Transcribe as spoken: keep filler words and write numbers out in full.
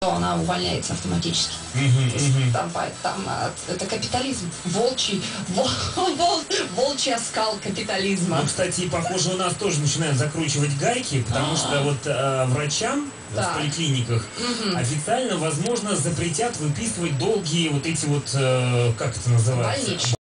она увольняется автоматически. Угу, То есть, угу. там, там это капитализм, волчий, вол, вол, волчий оскал капитализма. Ну, кстати, похоже, у нас тоже начинают закручивать гайки, потому что вот э, врачам Так. в поликлиниках Угу. официально, возможно, запретят выписывать долгие вот эти вот, э, как это называется? Больничные.